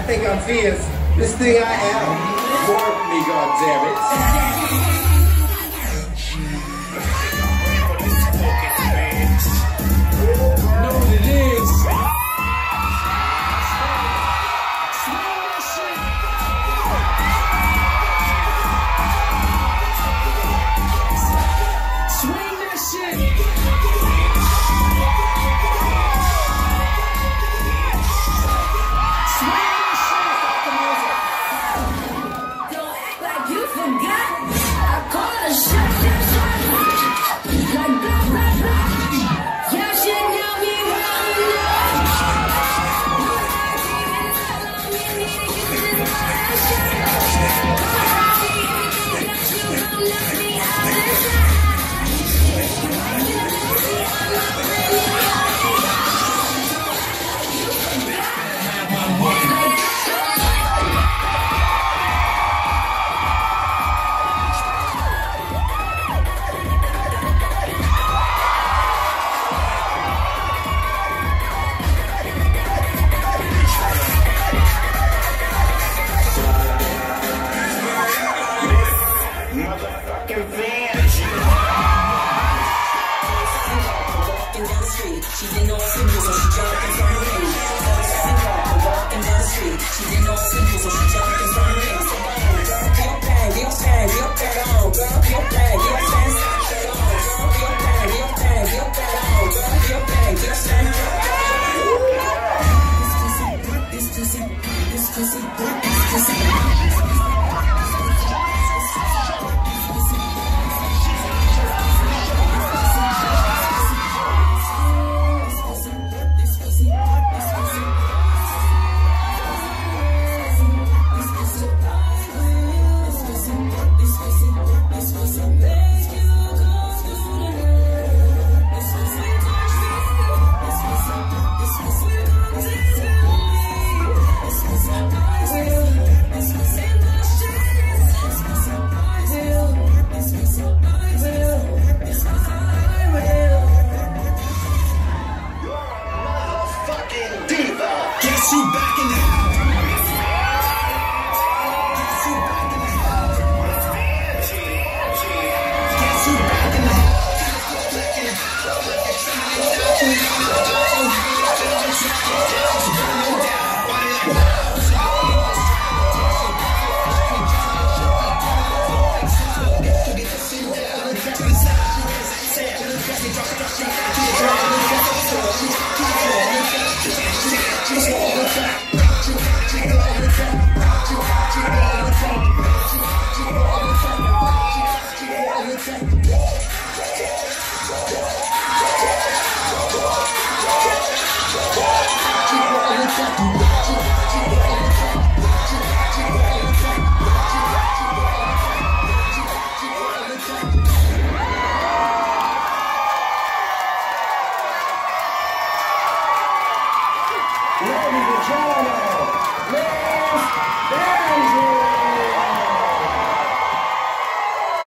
think I'm fierce. This thing I am. Warp me, goddammit. Know what it is. Swing that shit. She didn't know simple, so she jumped in front of me. Walking down the street, she didn't know simple, so she jumped in front of me. So girl, get your bag on, girl, get your bag on, get your bag, get your bag on, girl, get your bag on, this Guess who back in the house? Guess who back in the Ladies and gentlemen,